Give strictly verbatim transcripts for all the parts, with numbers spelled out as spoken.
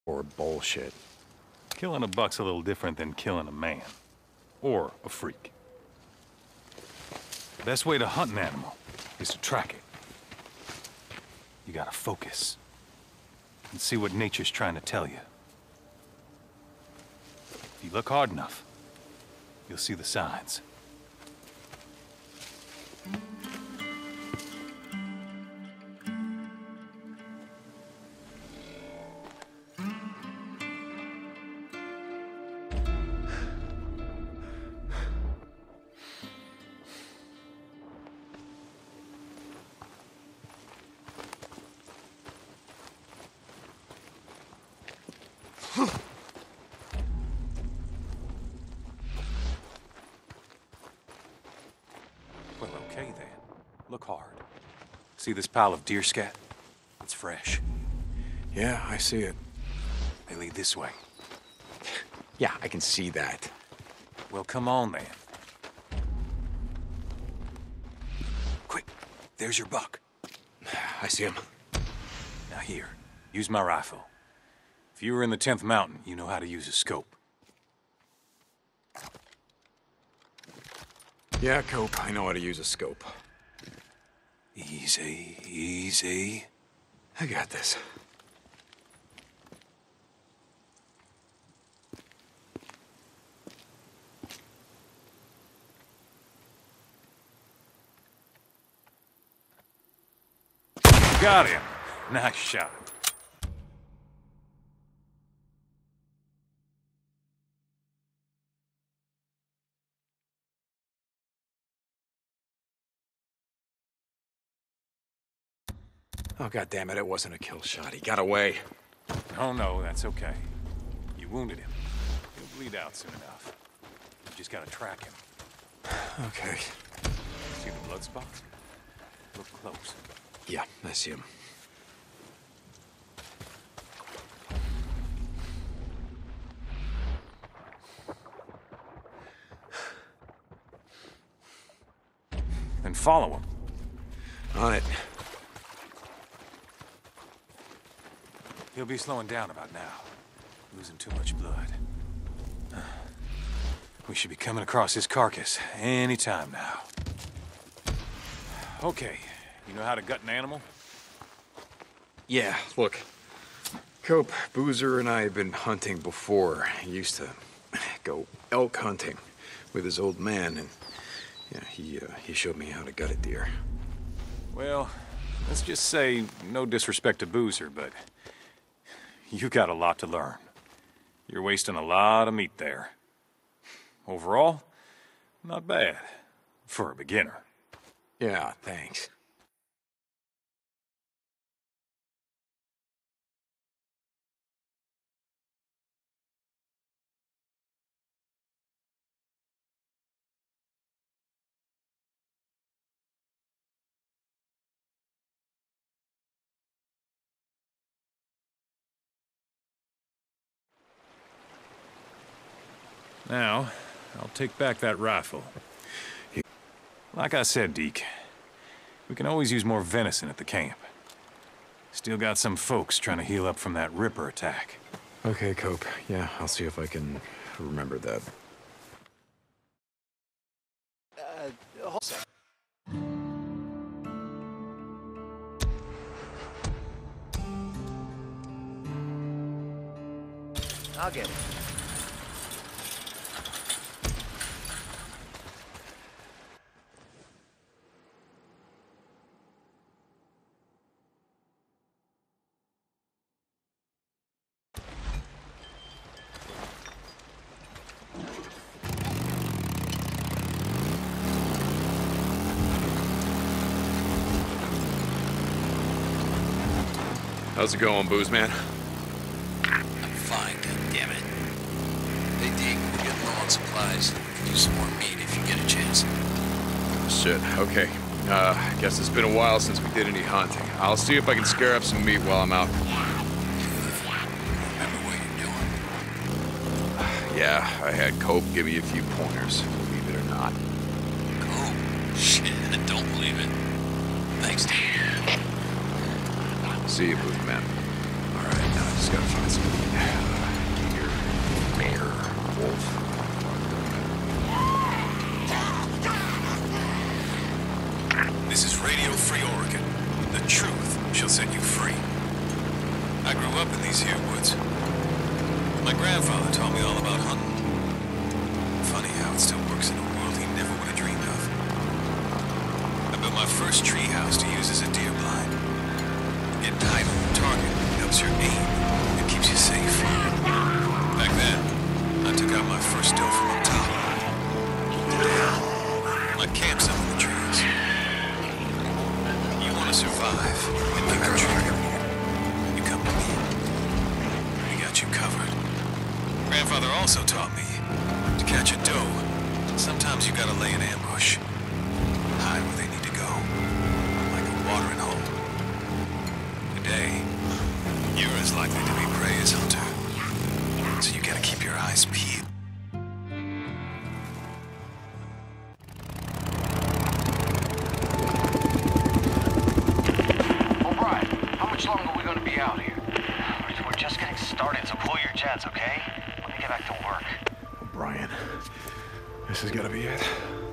Or bullshit. Killing a buck's a little different than killing a man. Or a freak. The best way to hunt an animal is to track it. You gotta focus. And see what nature's trying to tell you. If you look hard enough, you'll see the signs. Well, okay then. Look hard. See this pile of deer scat? It's fresh. Yeah, I see it. They lead this way. Yeah, I can see that. Well, come on then. Quick, there's your buck. I see him. Now here, use my rifle. If you were in the tenth Mountain, you know how to use a scope. Yeah, Cope, I know how to use a scope. Easy, easy. I got this. Got him. Nice shot. Oh, God damn it, it wasn't a kill shot. He got away. Oh, no, that's okay. You wounded him. He'll bleed out soon enough. You just gotta track him. Okay. See the blood spots? Look close. Yeah, I see him. Then follow him. On it. He'll be slowing down about now. Losing too much blood. We should be coming across his carcass any time now. Okay, you know how to gut an animal? Yeah, look. Cope, Boozer and I have been hunting before. He used to go elk hunting with his old man, and yeah, he, uh, he showed me how to gut a deer. Well, let's just say, no disrespect to Boozer, but you got a lot to learn. You're wasting a lot of meat there. Overall, not bad for a beginner. Yeah, thanks. Now, I'll take back that rifle. Like I said, Deke, we can always use more venison at the camp. Still got some folks trying to heal up from that Ripper attack. Okay, Cope. Yeah, I'll see if I can remember that. Uh, hold on a second. I'll get it. How's it going, Booze Man? I'm fine, goddammit. Hey, Deke, we're getting low on supplies. Could use some more meat if you get a chance. Shit, okay. Uh, I guess it's been a while since we did any hunting. I'll see if I can scare up some meat while I'm out. Remember what you're doing. Yeah, I had Cope give me a few pointers, believe it or not. Cool. Shit, I don't believe it. Thanks, Deke. See you, Booze Man. All right, now I just gotta find some meat. the woods. My grandfather taught me all about hunting. Funny how it still works in a world he never would have dreamed of. I built my first tree house to use as a deer blind. Get tight on the target, helps your aim, and keeps you safe. Back then, I took out my first doe from up top. My camp's up in the trees. You want to survive and keep the trigger. You come to me. We got you covered. Grandfather also taught me to catch a doe. Sometimes you gotta lay an ambush. Hide where they need to go. Like a watering hole. Today, you're as likely to be prey as hunter. So you gotta keep your eyes peeled. O'Brien, how much longer are we going to be out here? We're just getting started, so pull your jets, okay? Let me get back to work. Brian, this has got to be it.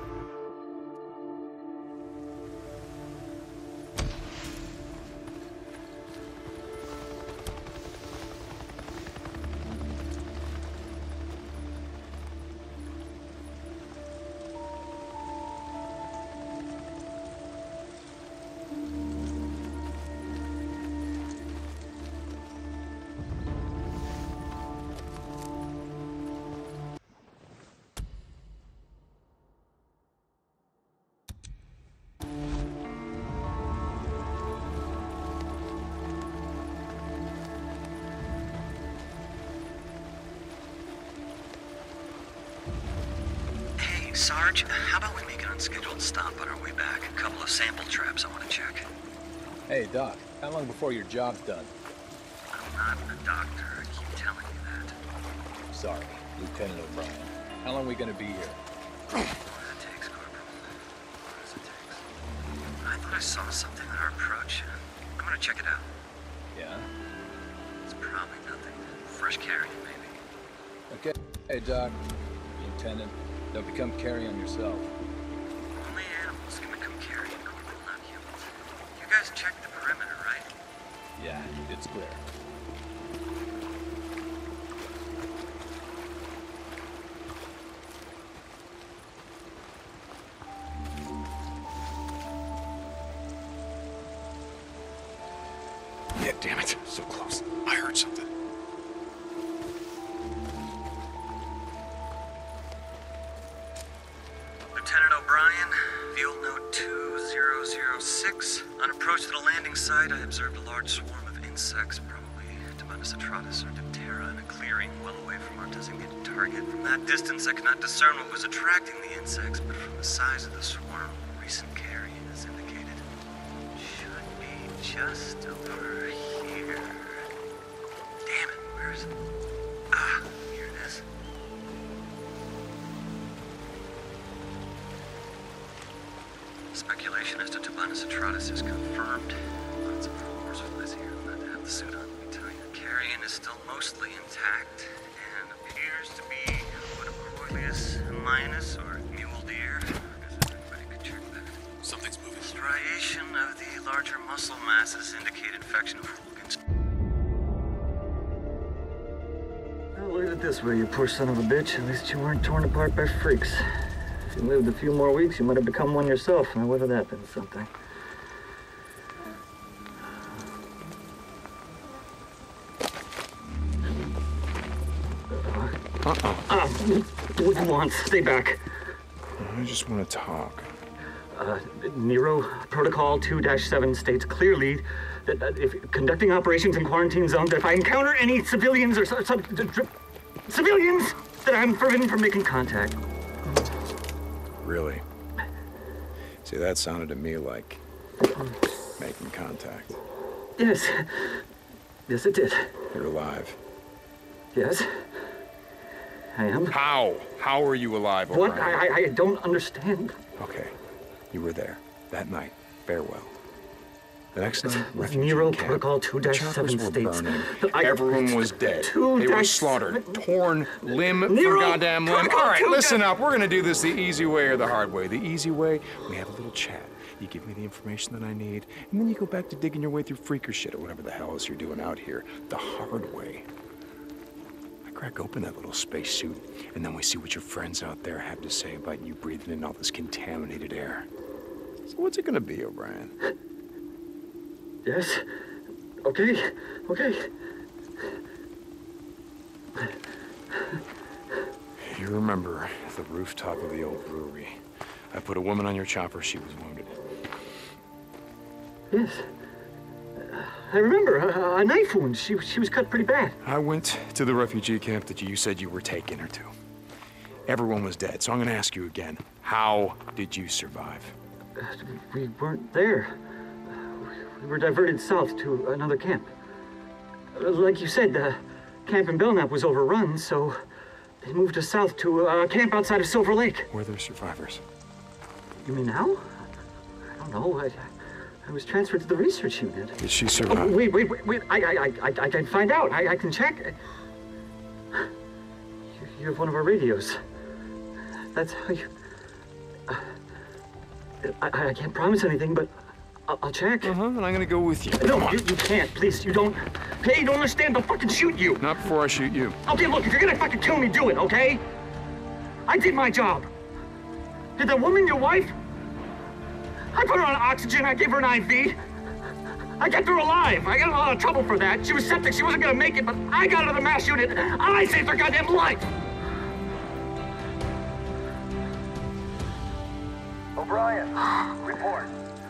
Sarge, how about we make an unscheduled stop on our way back? A couple of sample traps I want to check. Hey, Doc, how long before your job's done? I'm not a doctor. I keep telling you that. Sorry, Lieutenant O'Brien. How long are we gonna be here? What it takes, Corporal. What does it take? I thought I saw something on our approach. I'm gonna check it out. Yeah? It's probably nothing. Fresh carrion, maybe. Okay. Hey, Doc, Lieutenant, don't become carrion yourself. Only animals can become carrion, Corporal, not humans. You guys checked the perimeter, right? Yeah, it's clear. Yeah, damn it. So close. I heard something. Lieutenant O'Brien, field note two zero zero six. On approach to the landing site, I observed a large swarm of insects, probably Tabanus atratus or Diptera, in a clearing well away from our designated target. From that distance, I could not discern what was attracting the insects, but from the size of the swarm, recent carrion is indicated. Should be just over here. Damn it, where is it? Ah, here it is. Speculation as to Tabanus atratus is confirmed. Lots of rumors flies here. I'm not to have the suit on, let me tell you. The carrion is still mostly intact and appears to be what a Coriolis minus or mule deer. I guess everybody could check that. Something's moving. Striation of the larger muscle masses indicate infection of Hulkin's. Well, look at it this way, you poor son of a bitch. At least you weren't torn apart by freaks. If you lived a few more weeks, you might have become one yourself. Now, would have that been something? Uh-uh. Uh, what do you want? Stay back. I just want to talk. Uh, Nero Protocol two dash seven states clearly that uh, if conducting operations in quarantine zones, that if I encounter any civilians or su- sub- d- d- civilians, that I'm forbidden from making contact. Really? See, that sounded to me like making contact. Yes. Yes, it did. You're alive. Yes. I am. How? How are you alive, What? O'Brien? I, I, I don't understand. Okay. You were there. That night. Farewell. The next night, It's refugee Nero camp. Protocol two dash seven Choppers were states. burning. that I- Everyone was dead. two They were dash slaughtered. seven Torn limb for Nero goddamn limb. Protocol All right, two listen dash- up. We're gonna do this the easy way or the hard way. The easy way, we have a little chat. you give me the information that I need, and then you go back to digging your way through freaker shit or whatever the hell else you're doing out here. The hard way. I crack open that little spacesuit, and then we see what your friends out there have to say about you breathing in all this contaminated air. So what's it gonna be, O'Brien? Yes? Okay, okay. You remember the rooftop of the old brewery. I put a woman on your chopper, she was wounded. Yes. I remember, a, a knife wound. She, she was cut pretty bad. I went to the refugee camp that you said you were taking her to. Everyone was dead, so I'm gonna ask you again. How did you survive? Uh, we weren't there. We were diverted south to another camp. Like you said, the camp in Belknap was overrun, so they moved us south to a camp outside of Silver Lake. Were there survivors? You mean now? I don't know. I, I was transferred to the research unit. Did she survive? Oh, wait, wait, wait, wait. I, I, I, I can find out. I, I can check. You, you have one of our radios. That's how you... Uh, I, I can't promise anything, but I'll, I'll check. Uh-huh, and I'm gonna go with you. No, you, you can't. Please, you don't... Hey, you don't understand. I'll fucking shoot you. Not before I shoot you. Okay, look, if you're gonna fucking kill me, do it, okay? I did my job. Did that woman your wife? I put her on oxygen, I gave her an I V. I kept her alive. I got in a lot of trouble for that. She was septic, she wasn't gonna make it, but I got her to the mass unit. I saved her goddamn life. O'Brien, report.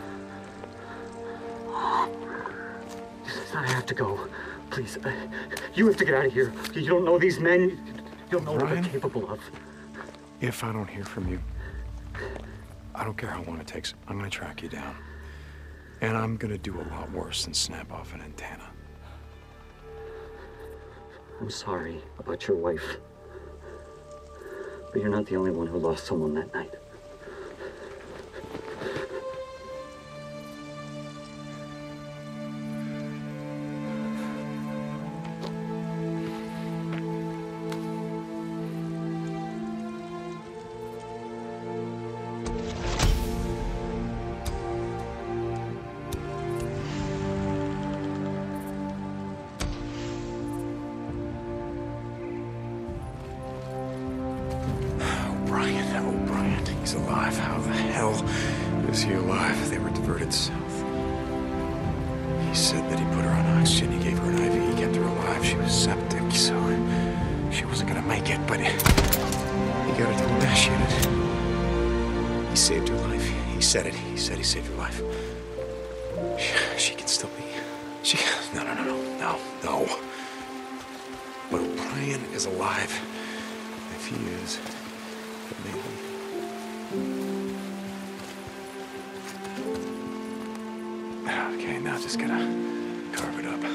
I have to go. Please, uh, you have to get out of here. You don't know these men. You don't know what Brian? they're capable of. If I don't hear from you, I don't care how long it takes. I'm gonna track you down. And I'm gonna do a lot worse than snap off an antenna. I'm sorry about your wife. But you're not the only one who lost someone that night. He's alive. How the hell is he alive? They were diverted south. He said that he put her on oxygen. He gave her an I V. He kept her alive. She was septic, so she wasn't gonna make it, but he got her to the mass unit. He saved her life. He said it. He said he saved her life. She, she can still be... She... No, no, no, no, no, no. But O'Brien is alive. If he is, then maybe... Okay, now just gotta carve it up.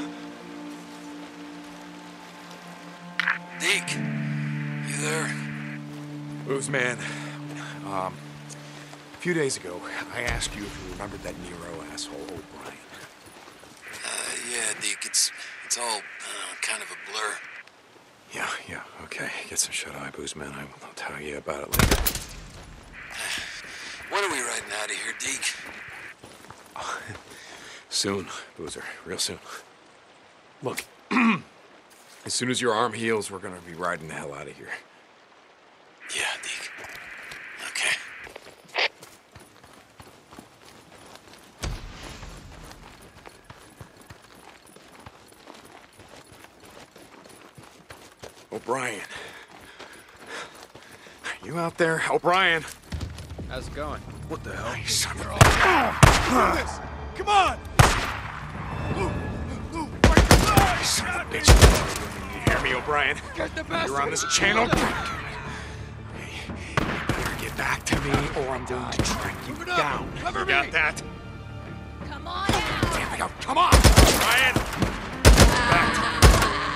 Deke, you there? Booze man, um, a few days ago, I asked you if you remembered that Nero asshole O'Brien. Uh, yeah, Deke, it's, it's all uh, kind of a blur. Yeah, yeah, okay. Get some shut-eye, booze man. I will tell you about it later. When are we riding out of here, Deke? Soon, Boozer. Real soon. Look, as soon as your arm heals, we're gonna be riding the hell out of here. Yeah, Deke. Okay. O'Brien. You out there? O'Brien! How's it going? What the hell? You son of a... Oh! Come on! You son of a bitch. You hear me, O'Brien? Get the best. You're on this channel? Hey, you better get back to me or I'm going to track you down. Cover You me. got that? Come on out! There we go. Come on! O'Brien! Back to me.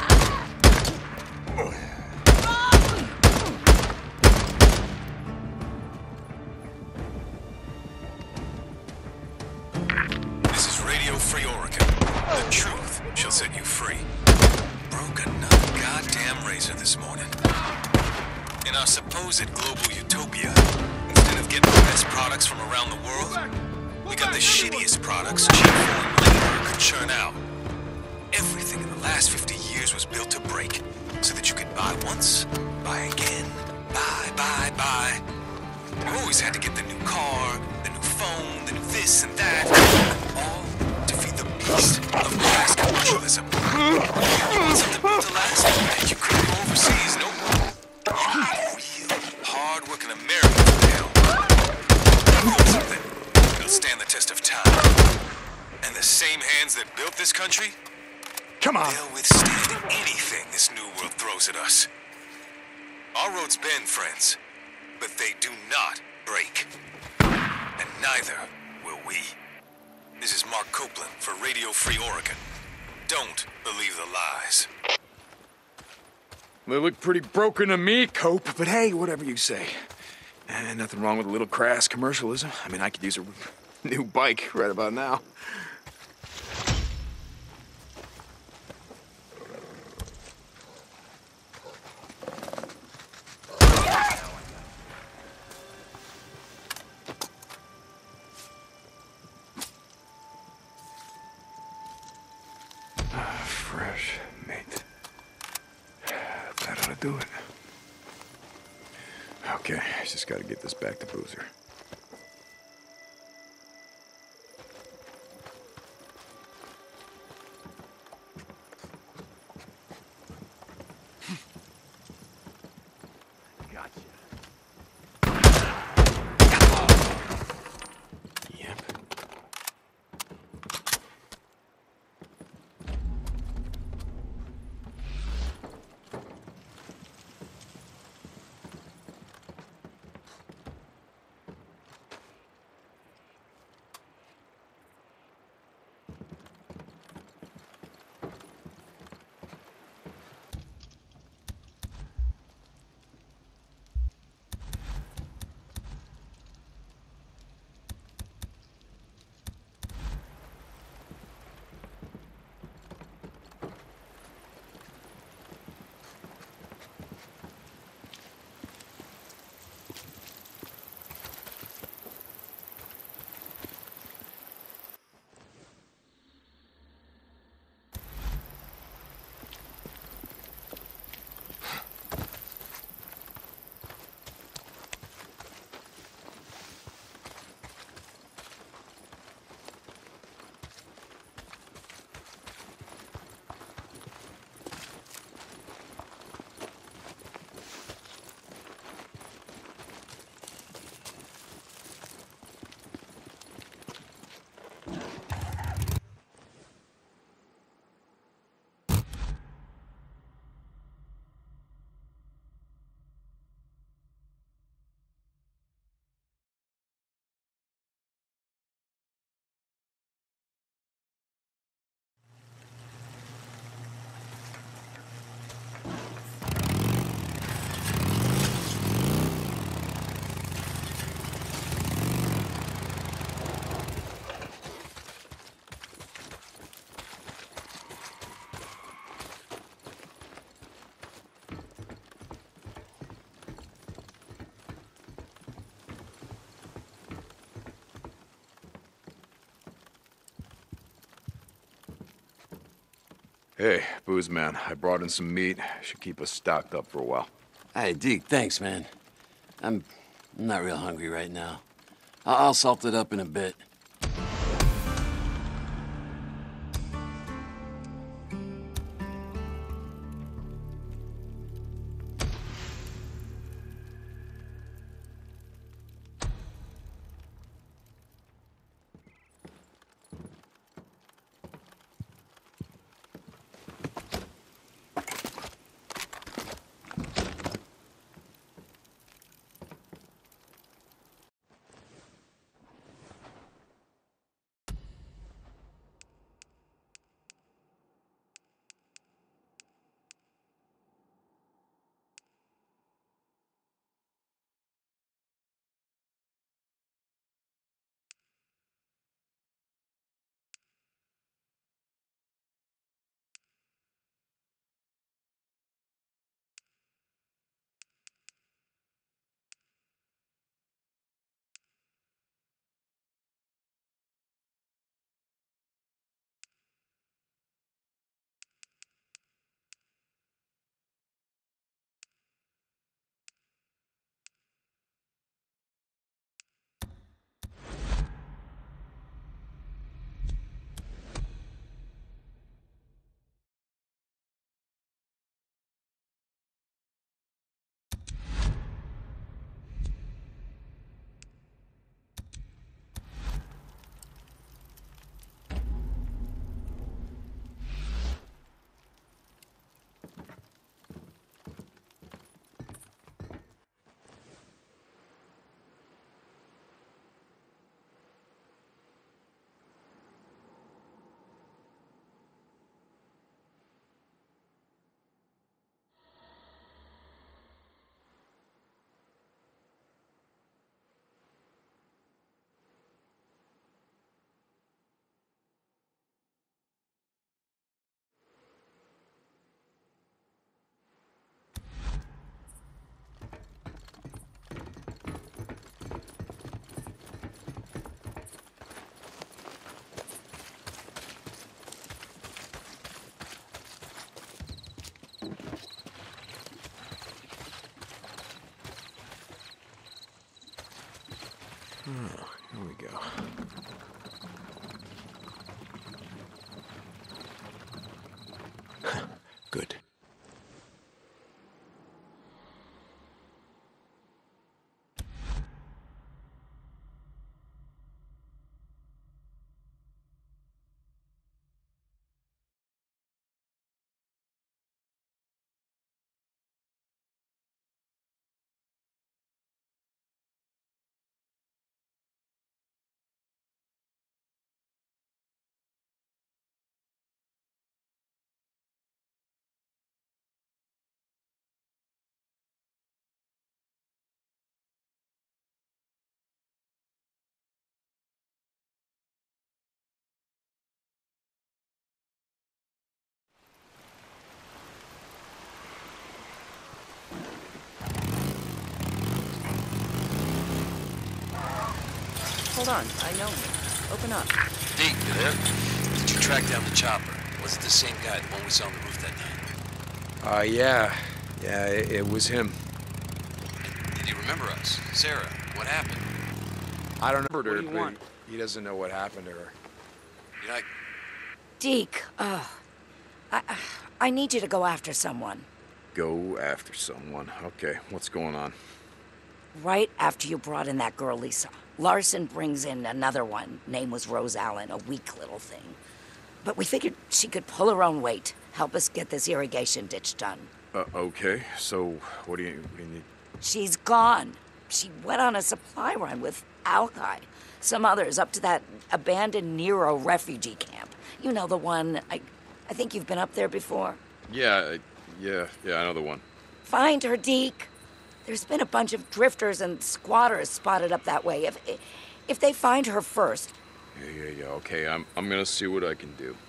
Free Oregon. The truth shall set you free. Broke another goddamn razor this morning. In our supposed global utopia, instead of getting the best products from around the world, We got the shittiest products cheap foreign labor could churn out. Everything in the last fifty years was built to break, so that you could buy once, buy again, buy, buy, buy. You always had to get the new car, the new phone, the new this and that, all to feed the beast of mass commercialism. You want something built to last, and you couldn't go overseas, nope. You need real, hard-working Americans now. Build something that'll stand the test of time. And the same hands that built this country, Come on. they'll withstand anything this new world throws at us. Our roads bend, friends, but they do not break. And neither will we. This is Mark Copeland for Radio Free Oregon. Don't believe the lies. They look pretty broken to me, Cope, but hey, whatever you say. Eh, nothing wrong with a little crass commercialism. I mean, I could use a new bike right about now. Fresh meat. That ought to do it. Okay, I just gotta get this back to Boozer. Gotcha. Yep. Hey, Booze Man, I brought in some meat. Should keep us stocked up for a while. Hey, Deke, thanks, man. I'm not real hungry right now. I- I'll salt it up in a bit. Oh, here we go. Good. Hold on, I know you. Open up. Deke, you there? Did you track down the chopper? Was it the same guy, the one we saw on the roof that night? Uh, yeah. Yeah, it, it was him. Did you remember us? Sarah, what happened? I don't know What do her, you but want? he doesn't know what happened to her. You know, Deke, uh, I, I need you to go after someone. Go after someone. Okay, what's going on? Right after you brought in that girl, Lisa, Larson brings in another one. Name was Rose Allen, a weak little thing. But we figured she could pull her own weight, help us get this irrigation ditch done. Uh, okay, so what do you, what do you need? She's gone. She went on a supply run with Alki. Some others up to that abandoned Nero refugee camp. You know the one, I, I think you've been up there before. Yeah, I- yeah, yeah, I know the one. Find her, Deke. There's been a bunch of drifters and squatters spotted up that way. If, if they find her first. Yeah, yeah, yeah, okay, I'm, I'm gonna see what I can do.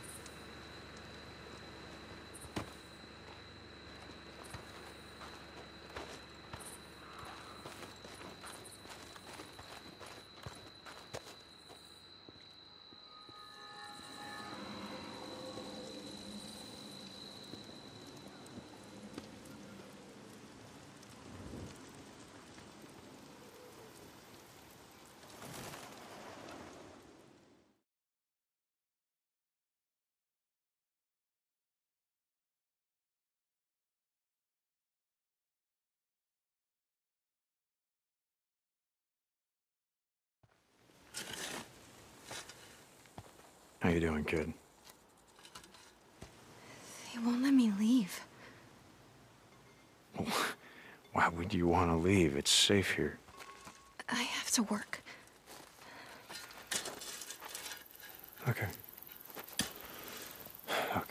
How you doing, kid? They won't let me leave. Why would you want to leave? It's safe here. I have to work. Okay. Okay.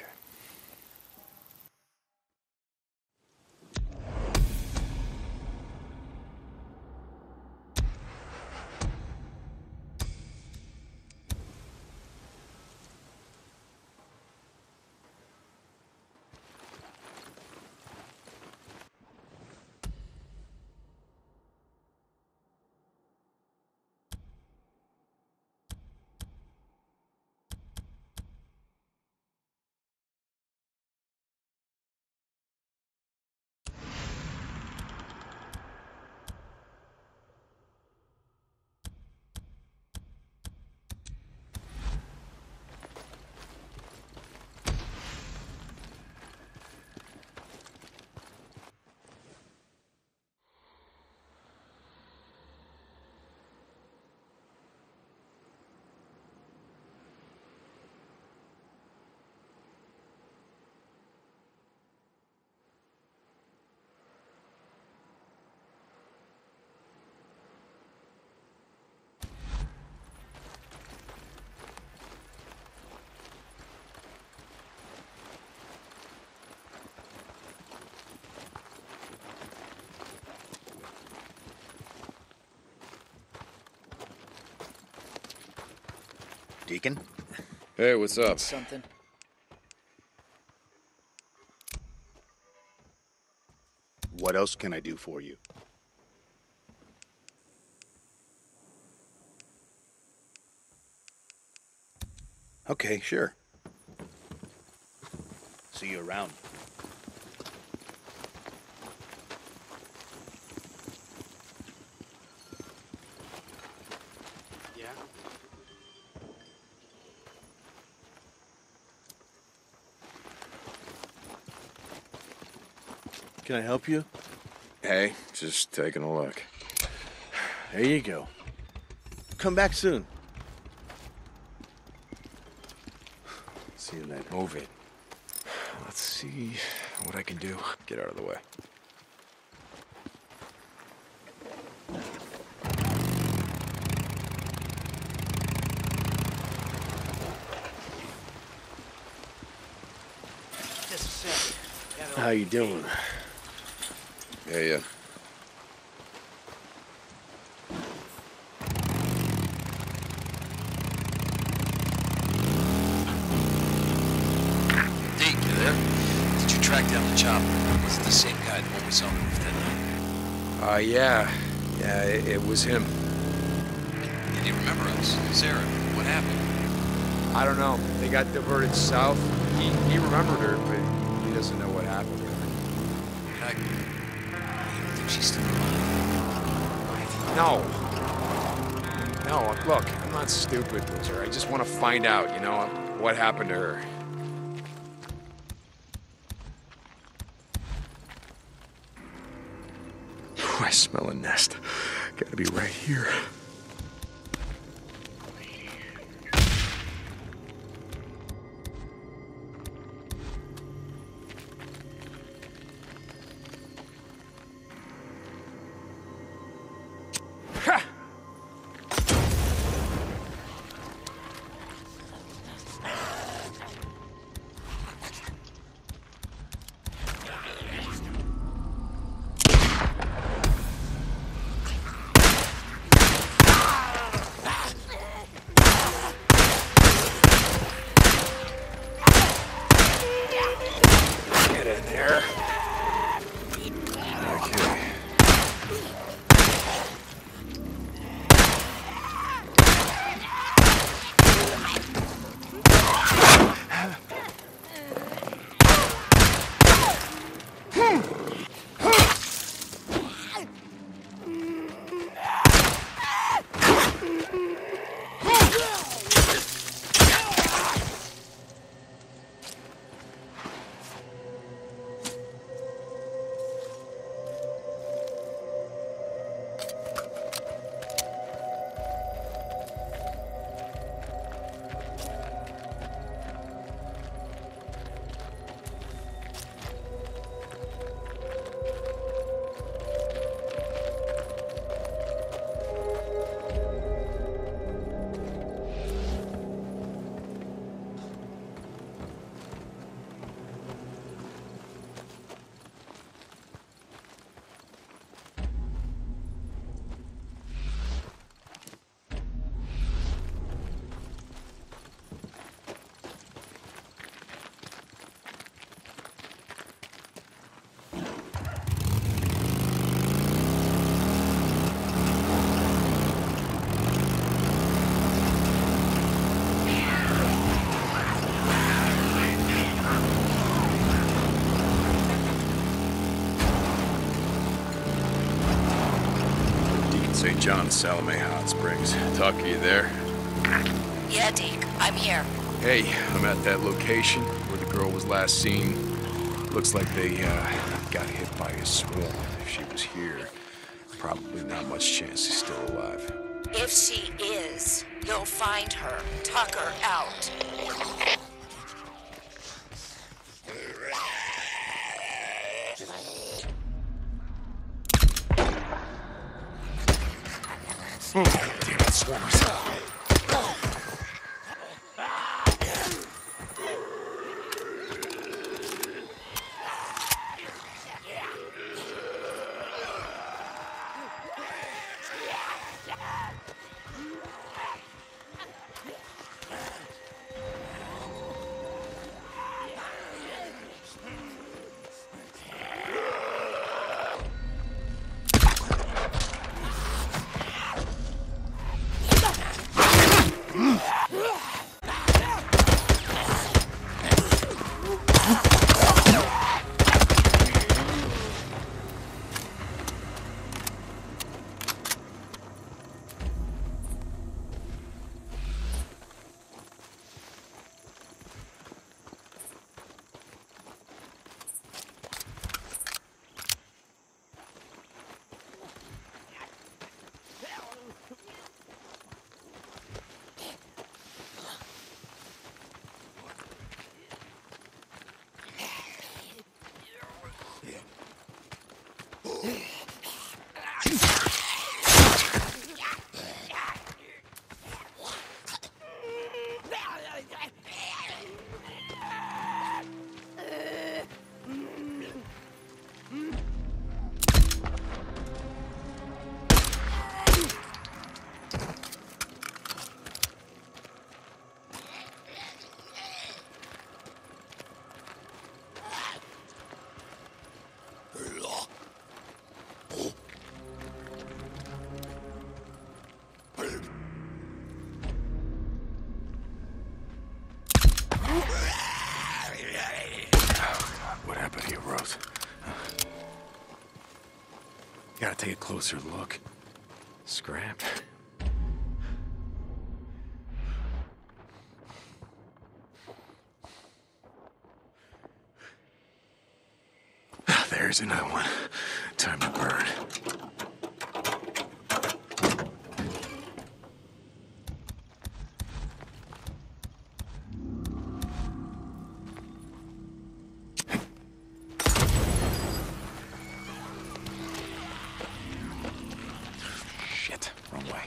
Deacon? Hey, what's up? Something? What else can I do for you? Okay, sure. See you around. Can I help you? Hey, just taking a look. There you go. Come back soon. See you later. Move it. Let's see what I can do. Get out of the way. How you doing? Yeah, yeah. Deke, you there? Did you track down the chopper? Was it the same guy, the one we saw on the roof that night? Uh, yeah. Yeah, it, it was him. Did he remember us? Sarah, what happened? I don't know. They got diverted south. He, he remembered her, but he doesn't know what happened with her. I... You don't think she's still alive? No. No, look, I'm not stupid, Boozer. I just want to find out, you know, what happened to her. I smell a nest. Gotta be right here. Saint John, Salome Hot Springs. Tucker, you there? Yeah, Deke, I'm here. Hey, I'm at that location where the girl was last seen. Looks like they uh, got hit by a swarm. If she was here, probably not much chance she's still alive. If she is, you'll find her. Tucker out. Damn it, swarmers. What happened to you, Rose? Gotta take a closer look. Scrap. There's another one. Time to burn. Shit, wrong way.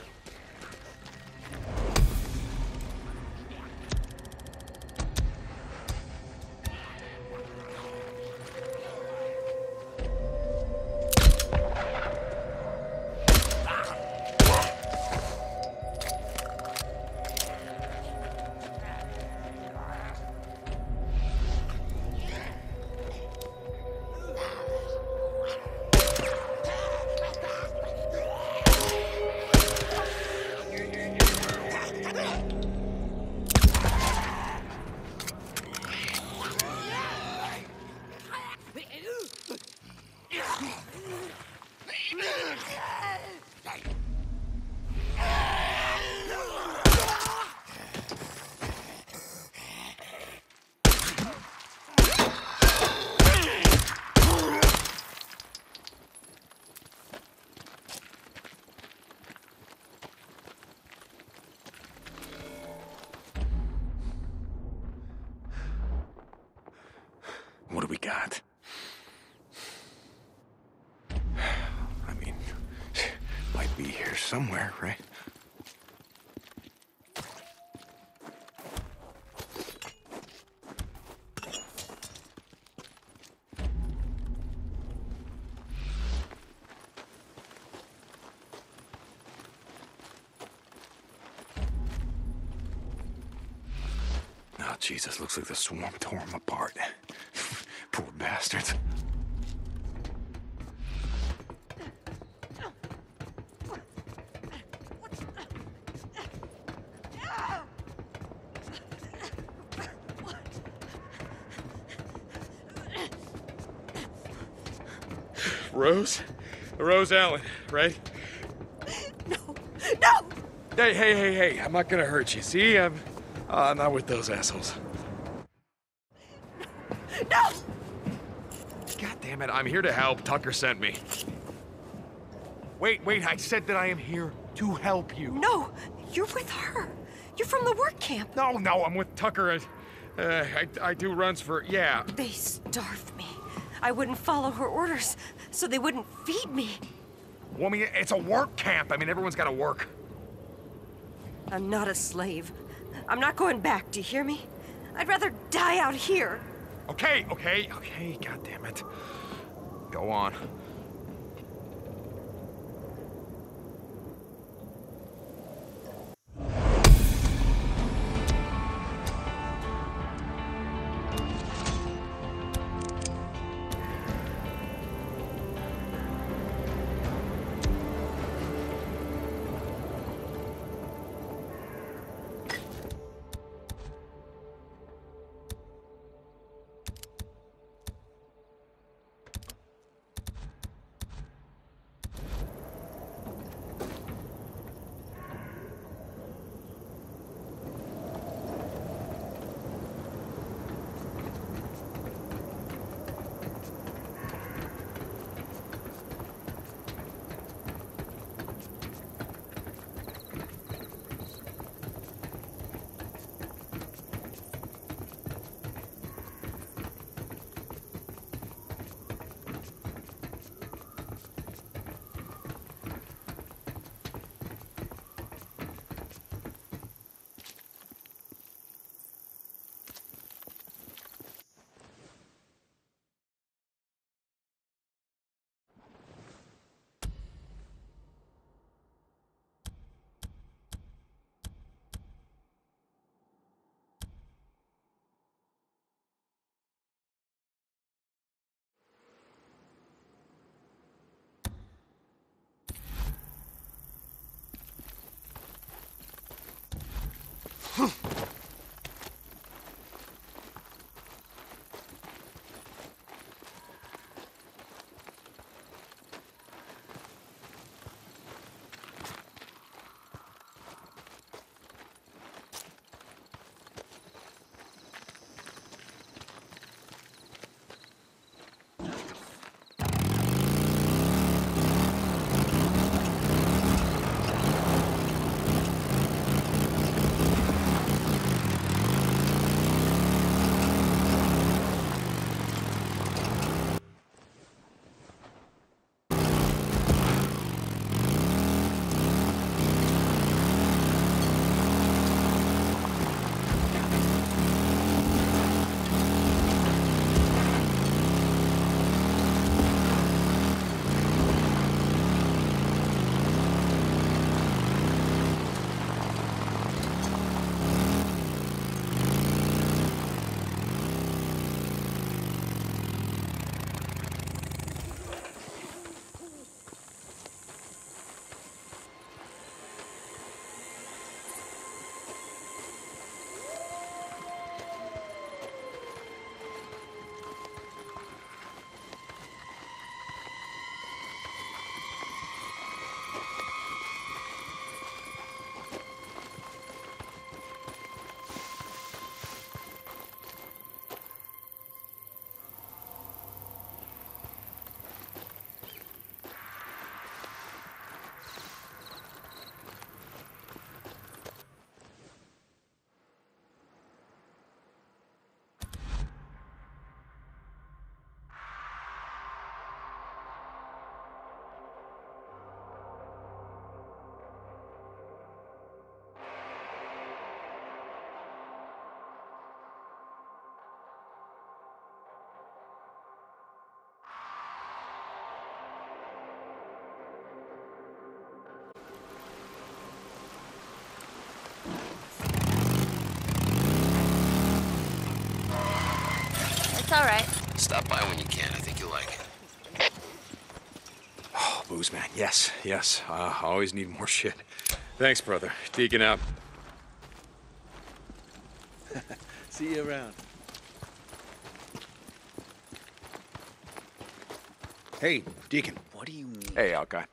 What do we got? I mean, might be here somewhere, right? Oh, Jesus, looks like the swarm tore him apart. Poor bastards. Rose? Rose Allen, right? No! No! Hey, hey, hey, hey, I'm not gonna hurt you. See, I'm, uh, I'm not with those assholes. No! God damn it, I'm here to help. Tucker sent me. Wait, wait, I said that I am here to help you. No, you're with her. You're from the work camp. No, no, I'm with Tucker. And, uh, I, I do runs for, yeah. They starved me. I wouldn't follow her orders, so they wouldn't feed me. Well, I mean, it's a work camp. I mean, everyone's got to work. I'm not a slave. I'm not going back, do you hear me? I'd rather die out here. Okay, okay, okay, God damn it. Go on. all right. Stop by when you can. I think you'll like it. Oh, booze, man. Yes, yes. Uh, I always need more shit. Thanks, brother. Deacon out. See you around. Hey, Deacon, what do you need? Hey, Alki.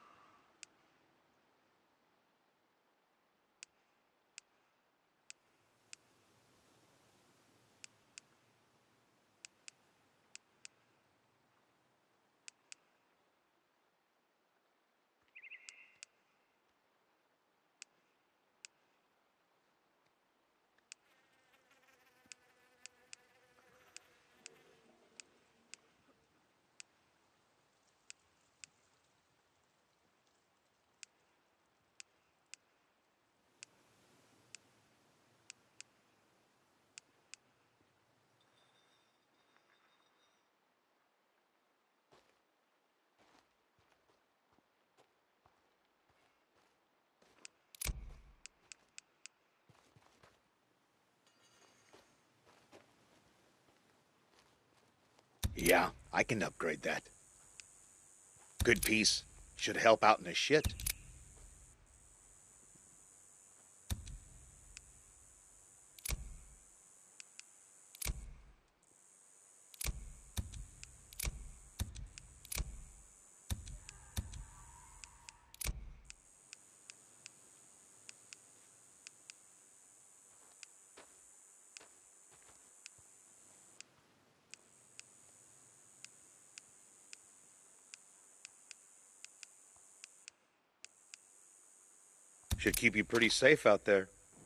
Yeah, I can upgrade that. Good piece. Should help out in the shit. Should keep you pretty safe out there.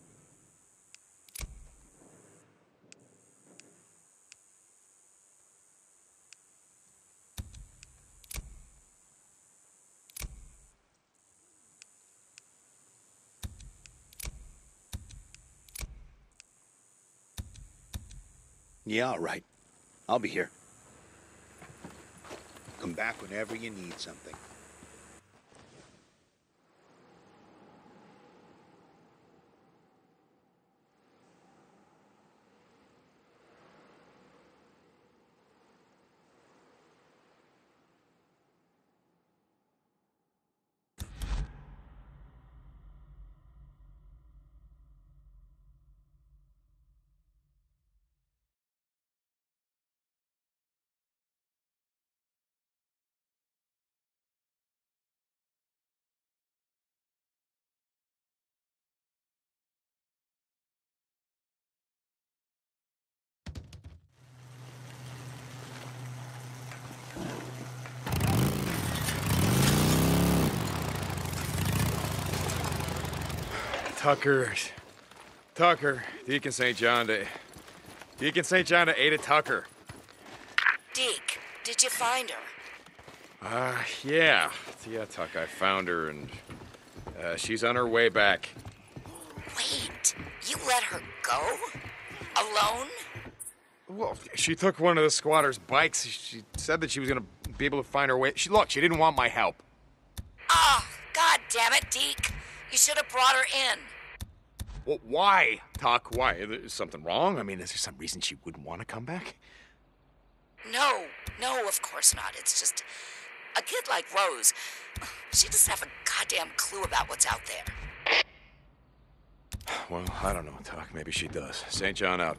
Yeah, all right. I'll be here. Come back whenever you need something. Tucker. Tucker. Deacon Saint John to... Deacon Saint John to Ada Tucker. Deke, did you find her? Uh, yeah. Yeah, Tuck, I found her, and uh, she's on her way back. Wait, you let her go? Alone? Well, she took one of the squatters' bikes. She said that she was gonna be able to find her way. She Look, she didn't want my help. Ah, oh, God damn it, Deke. You should have brought her in. Well, why, Tuck? Why? Is something wrong? I mean, is there some reason she wouldn't want to come back? No, no, of course not. It's just a kid like Rose. She doesn't have a goddamn clue about what's out there. Well, I don't know, Tuck. Maybe she does. Saint John out.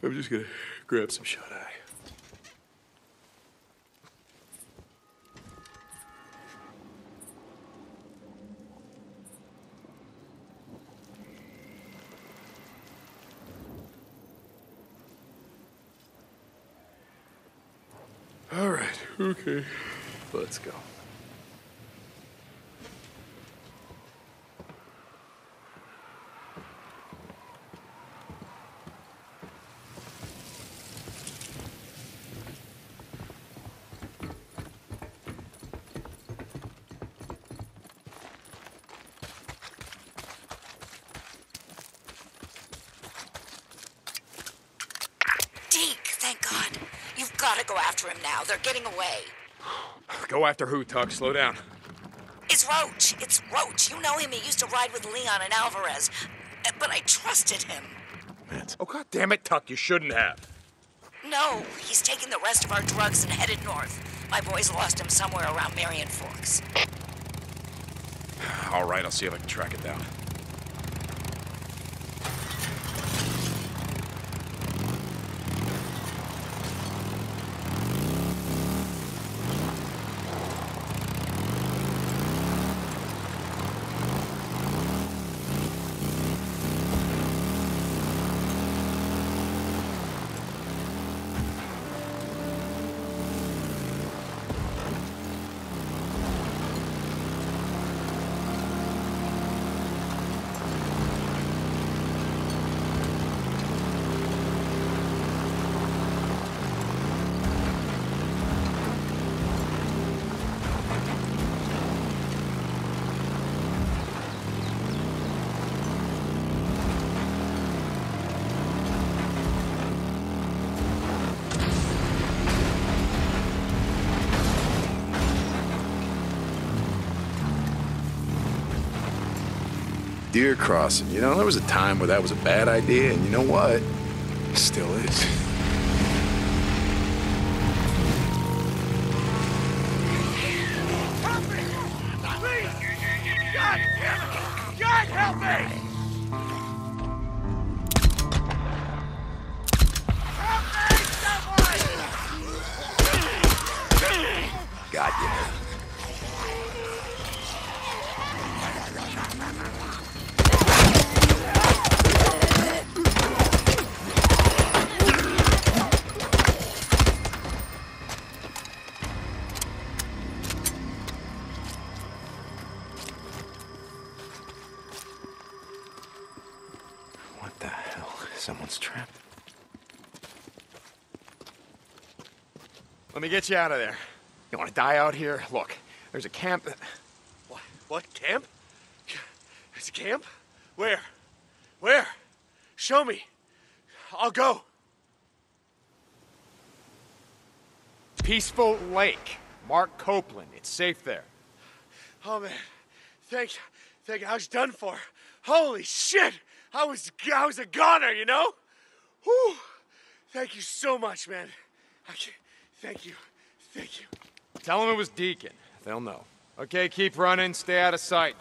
I'm just gonna grab some shut-eye. All right, okay, let's go. Gotta go after him now. They're getting away. Go after who, Tuck? Slow down. It's Roach. It's Roach. You know him. He used to ride with Leon and Alvarez. But I trusted him. Oh, God damn it, Tuck. You shouldn't have. No, he's taking the rest of our drugs and headed north. My boys lost him somewhere around Marion Forks. All right, I'll see if I can track it down. Deer crossing. You know, there was a time where that was a bad idea, and you know what? It still is. Help me! Please! God damn it! God help me! Help me, someone! Got you. Someone's trapped. Let me get you out of there. You want to die out here? Look, there's a camp. What? What camp? There's a camp? Where? Where? Show me. I'll go. Peaceful Lake. Mark Copeland. It's safe there. Oh man, thank you. Thank you. I was done for. Holy shit! I was I was a goner, you know? Whew. Thank you so much, man. I can't, thank you. Thank you. Tell them it was Deacon. They'll know. Okay, keep running. Stay out of sight.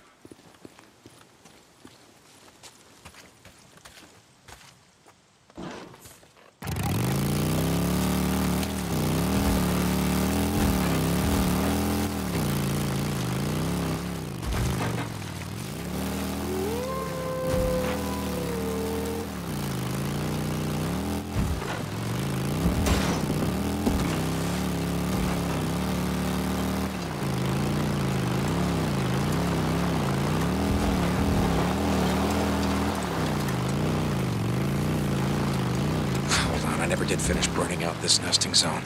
I never did finish burning out this nesting zone.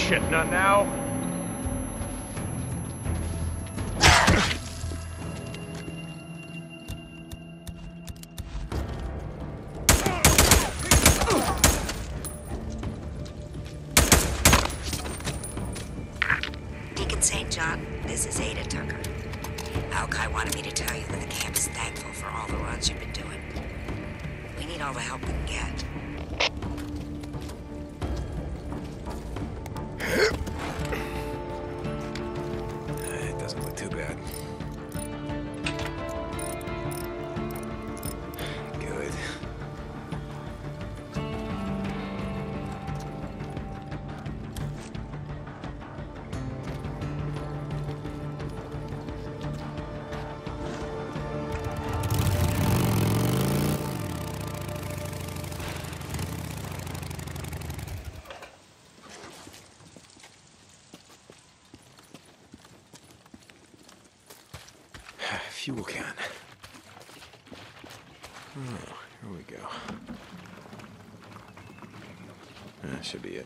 shit, not now. Deacon Saint John, this is Ada Tucker. Alkai wanted me to tell you that the camp is thankful for all the runs you've been doing. We need all the help we can get. It doesn't look too bad. Good. Fuel can. Oh, here we go. That should be it.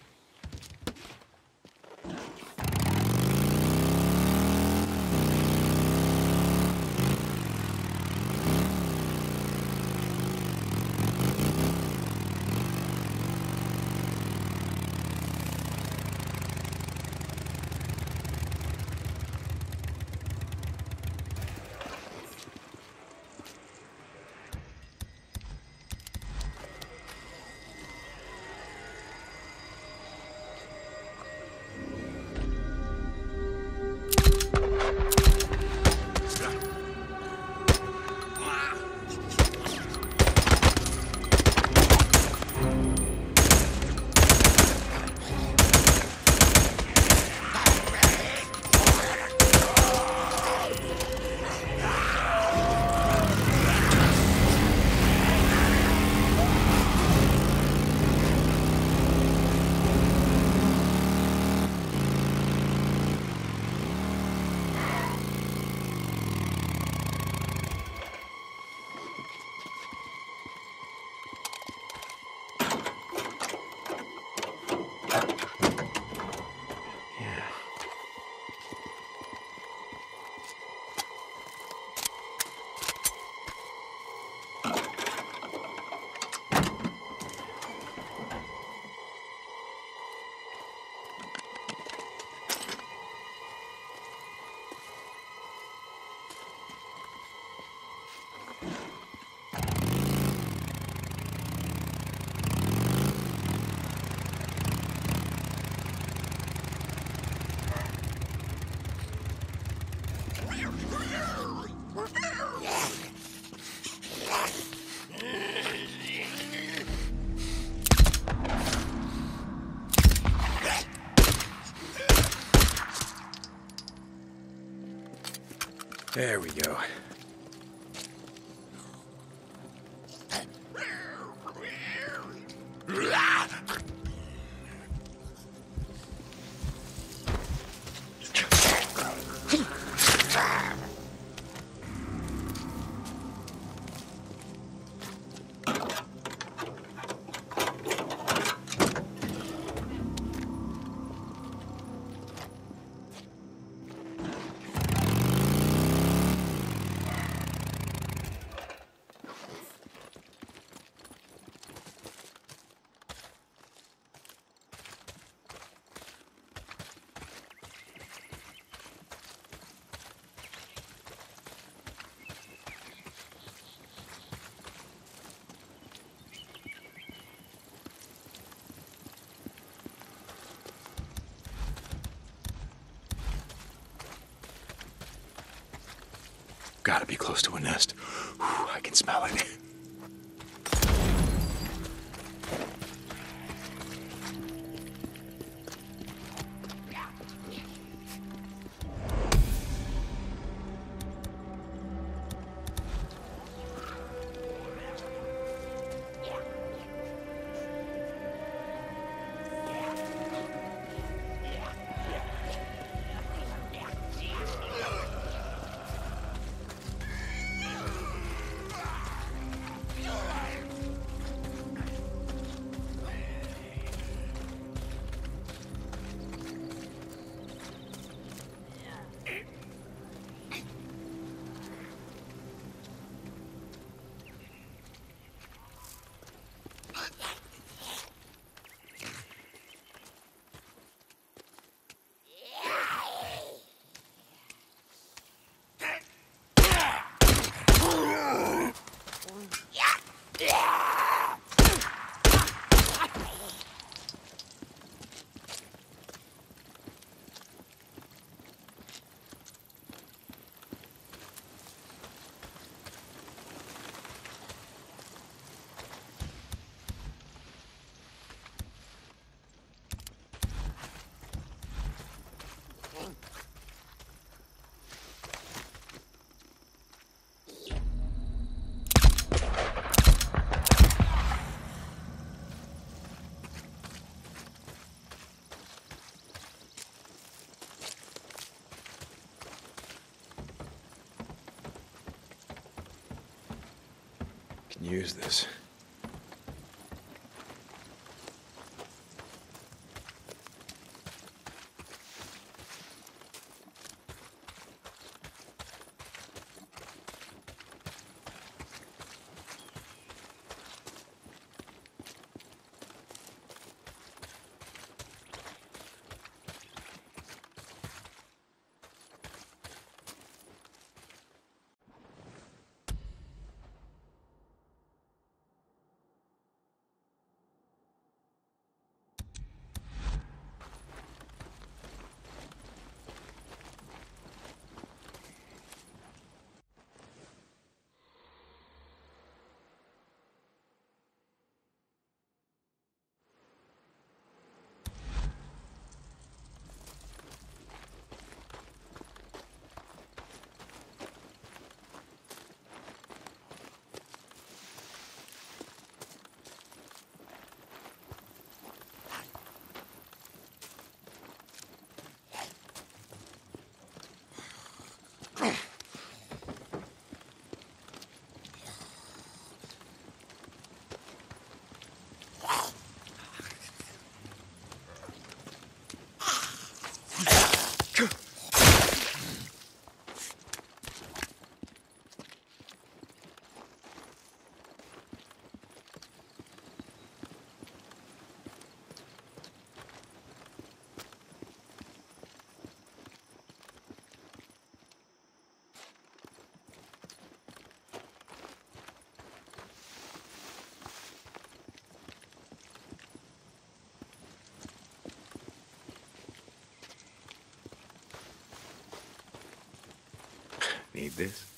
There we go. Gotta be close to a nest. Whew, I can smell it. Can use this. Need this?